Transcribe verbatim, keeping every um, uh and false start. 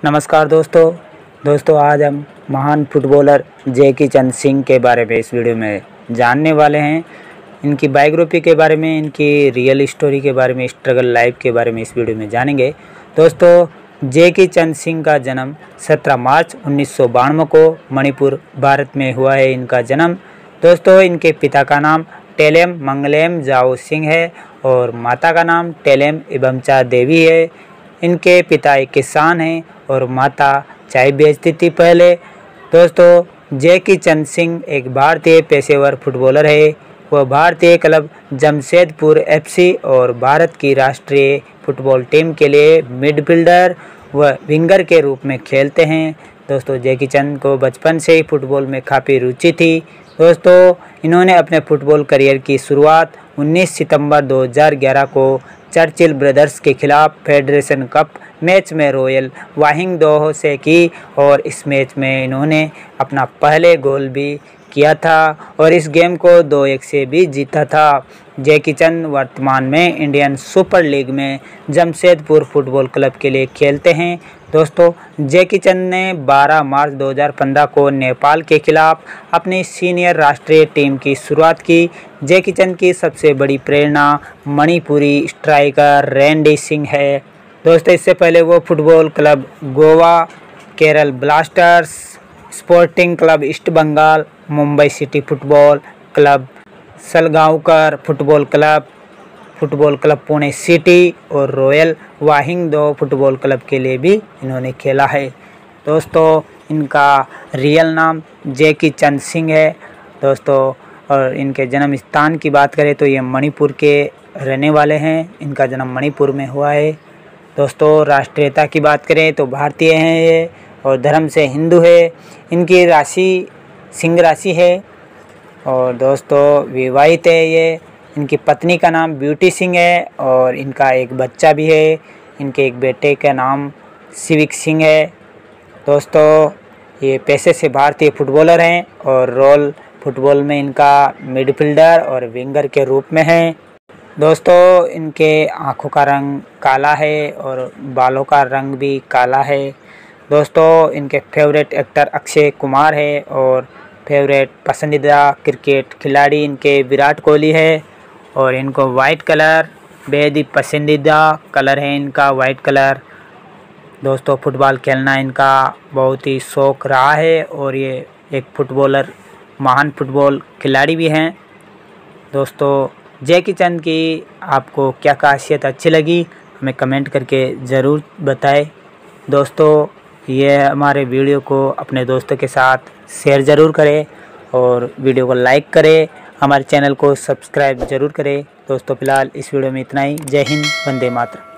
नमस्कार दोस्तों दोस्तों आज हम महान फुटबॉलर जैकी चंद सिंह के बारे में इस वीडियो में जानने वाले हैं। इनकी बायोग्राफी के बारे में, इनकी रियल स्टोरी के बारे में, स्ट्रगल लाइफ के बारे में इस वीडियो में जानेंगे। दोस्तों जैकी चंद सिंह का जन्म सत्रह मार्च उन्नीस सौ बानवे को मणिपुर भारत में हुआ है। इनका जन्म दोस्तों इनके पिता का नाम टेलेम मंगलेम जाओ सिंह है और माता का नाम टेलेम इबमचा देवी है। इनके पिता एक किसान हैं और माता चाय बेचती थी पहले। दोस्तों जैकी चंद सिंह एक भारतीय पेशेवर फुटबॉलर है। वह भारतीय क्लब जमशेदपुर एफसी और भारत की राष्ट्रीय फुटबॉल टीम के लिए मिडफील्डर व विंगर के रूप में खेलते हैं। दोस्तों जैकी चंद को बचपन से ही फुटबॉल में काफ़ी रुचि थी। दोस्तों इन्होंने अपने फुटबॉल करियर की शुरुआत उन्नीस सितंबर दो हज़ार ग्यारह को चर्चिल ब्रदर्स के खिलाफ फेडरेशन कप मैच में रॉयल वाहिंगडोह से की और इस मैच में इन्होंने अपना पहले गोल भी किया था और इस गेम को दो एक से भी जीता था। जैकी चंद वर्तमान में इंडियन सुपर लीग में जमशेदपुर फुटबॉल क्लब के लिए खेलते हैं। दोस्तों जैकी चंद ने बारह मार्च दो हज़ार पंद्रह को नेपाल के खिलाफ अपनी सीनियर राष्ट्रीय टीम की शुरुआत की। जैकी चंद की सबसे बड़ी प्रेरणा मणिपुरी स्ट्राइकर रैंडी सिंह है। दोस्तों इससे पहले वो Football Club Goa, Kerala Blasters, Sporting Club East Bengal, Mumbai City Football Club, Salgaocar Football Club, Football Club Pune City और रॉयल वाहिंगडोह फुटबॉल क्लब के लिए भी इन्होंने खेला है। दोस्तों इनका रियल नाम जैकी चंद सिंह है। दोस्तों और इनके जन्म स्थान की बात करें तो ये मणिपुर के रहने वाले हैं। इनका जन्म मणिपुर में हुआ है। दोस्तों राष्ट्रीयता की बात करें तो भारतीय हैं ये और धर्म से हिंदू है। इनकी राशि सिंह राशि है और दोस्तों विवाहित है ये। इनकी पत्नी का नाम ब्यूटी सिंह है और इनका एक बच्चा भी है। इनके एक बेटे का नाम सिविक सिंह है। दोस्तों ये पेशे से भारतीय फुटबॉलर हैं और रोल फुटबॉल में इनका मिडफील्डर और विंगर के रूप में है। दोस्तों इनके आँखों का रंग काला है और बालों का रंग भी काला है। दोस्तों इनके फेवरेट एक्टर अक्षय कुमार है और फेवरेट पसंदीदा क्रिकेट खिलाड़ी इनके विराट कोहली है और इनको वाइट कलर बेहद ही पसंदीदा कलर है इनका वाइट कलर। दोस्तों फुटबॉल खेलना इनका बहुत ही शौक़ रहा है और ये एक फुटबॉलर महान फुटबॉल खिलाड़ी भी हैं। दोस्तों जैकी चंद की आपको क्या खासियत अच्छी लगी हमें कमेंट करके ज़रूर बताएं। दोस्तों ये हमारे वीडियो को अपने दोस्तों के साथ शेयर ज़रूर करें और वीडियो को लाइक करें। हमारे चैनल को सब्सक्राइब ज़रूर करें। दोस्तों फ़िलहाल इस वीडियो में इतना ही। जय हिंद, वंदे मातरम।